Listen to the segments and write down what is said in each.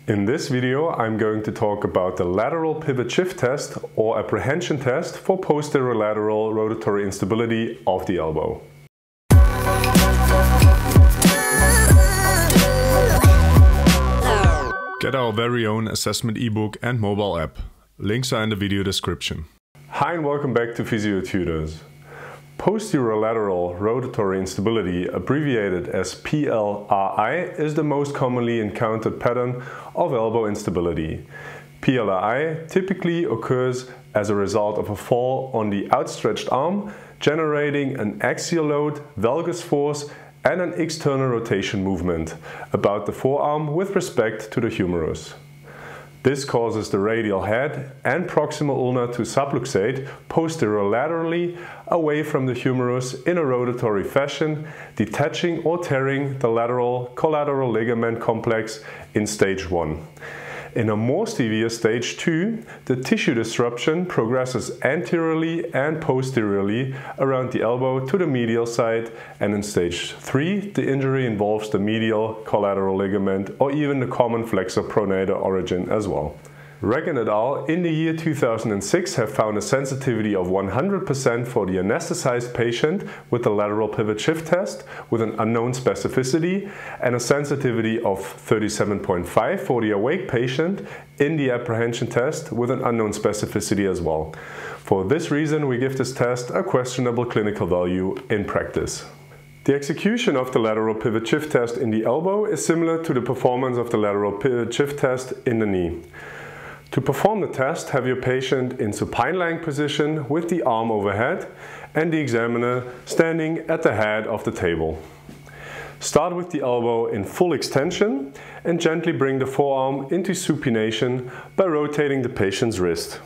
In this video, I'm going to talk about the lateral pivot shift test or apprehension test for posterolateral rotatory instability of the elbow. Get our very own assessment ebook and mobile app. Links are in the video description. Hi and welcome back to Physiotutors. Posterolateral rotatory instability, abbreviated as PLRI, is the most commonly encountered pattern of elbow instability. PLRI typically occurs as a result of a fall on the outstretched arm, generating an axial load, valgus force, and an external rotation movement about the forearm with respect to the humerus. This causes the radial head and proximal ulna to subluxate posterolaterally away from the humerus in a rotatory fashion, detaching or tearing the lateral collateral ligament complex in stage 1. In a more severe stage 2, the tissue disruption progresses anteriorly and posteriorly around the elbow to the medial side, and in stage 3, the injury involves the medial collateral ligament or even the common flexor pronator origin as well. Regan et al. In the year 2006 have found a sensitivity of 100% for the anesthetized patient with the lateral pivot shift test with an unknown specificity, and a sensitivity of 37.5 for the awake patient in the apprehension test with an unknown specificity as well. For this reason, we give this test a questionable clinical value in practice. The execution of the lateral pivot shift test in the elbow is similar to the performance of the lateral pivot shift test in the knee. To perform the test, have your patient in supine-lying position with the arm overhead and the examiner standing at the head of the table. Start with the elbow in full extension and gently bring the forearm into supination by rotating the patient's wrist.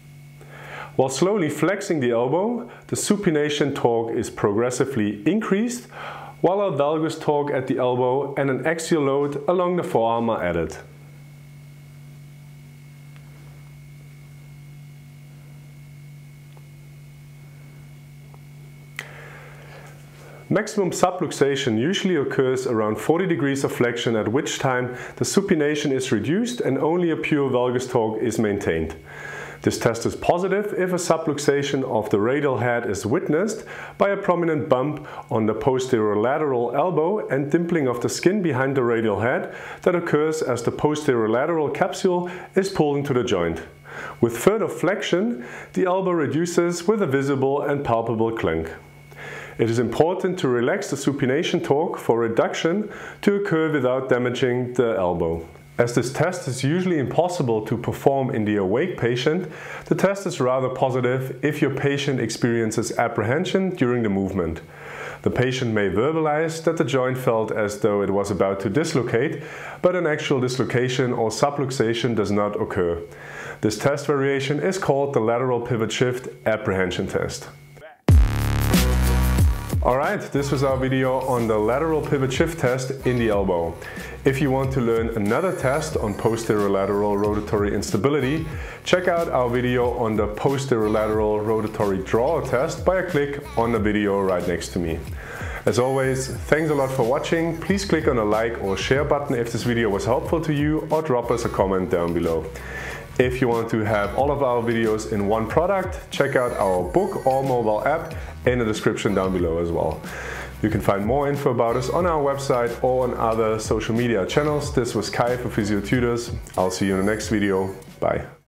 While slowly flexing the elbow, the supination torque is progressively increased, while a valgus torque at the elbow and an axial load along the forearm are added. Maximum subluxation usually occurs around 40 degrees of flexion, at which time the supination is reduced and only a pure valgus torque is maintained. This test is positive if a subluxation of the radial head is witnessed by a prominent bump on the posterolateral elbow and dimpling of the skin behind the radial head that occurs as the posterolateral capsule is pulled into the joint. With further flexion, the elbow reduces with a visible and palpable clunk. It is important to relax the supination torque for reduction to occur without damaging the elbow. As this test is usually impossible to perform in the awake patient, the test is rather positive if your patient experiences apprehension during the movement. The patient may verbalize that the joint felt as though it was about to dislocate, but an actual dislocation or subluxation does not occur. This test variation is called the lateral pivot shift apprehension test. Alright, this was our video on the lateral pivot shift test in the elbow. If you want to learn another test on posterolateral rotatory instability, check out our video on the posterolateral rotatory drawer test by a click on the video right next to me. As always, thanks a lot for watching. Please click on the like or share button if this video was helpful to you, or drop us a comment down below. If you want to have all of our videos in one product, check out our book or mobile app in the description down below as well. You can find more info about us on our website or on other social media channels. This was Kai for Physiotutors. I'll see you in the next video. Bye.